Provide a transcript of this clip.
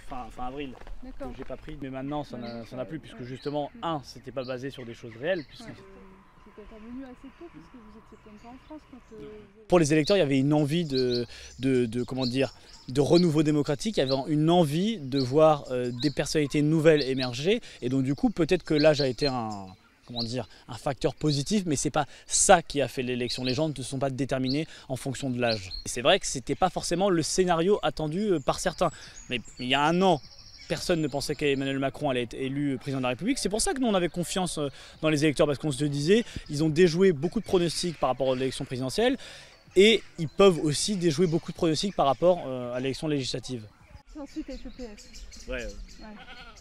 fin avril, que j'ai pas pris. Mais maintenant, ça n'a plus, puisque justement, c'était pas basé sur des choses réelles. C'était pas venu assez tôt, puisque vous étiez peut-être pas en France quand... Pour les électeurs, il y avait une envie comment dire, de renouveau démocratique, il y avait une envie de voir des personnalités nouvelles émerger. Et donc du coup, peut-être que l'âge a été un facteur positif, mais c'est pas ça qui a fait l'élection. Les gens ne se sont pas déterminés en fonction de l'âge. C'est vrai que c'était pas forcément le scénario attendu par certains. Mais il y a un an, personne ne pensait qu'Emmanuel Macron allait être élu président de la République. C'est pour ça que nous on avait confiance dans les électeurs, parce qu'on se disait, ils ont déjoué beaucoup de pronostics par rapport à l'élection présidentielle, et ils peuvent aussi déjouer beaucoup de pronostics par rapport à l'élection législative. Ensuite avec le PS. Ouais.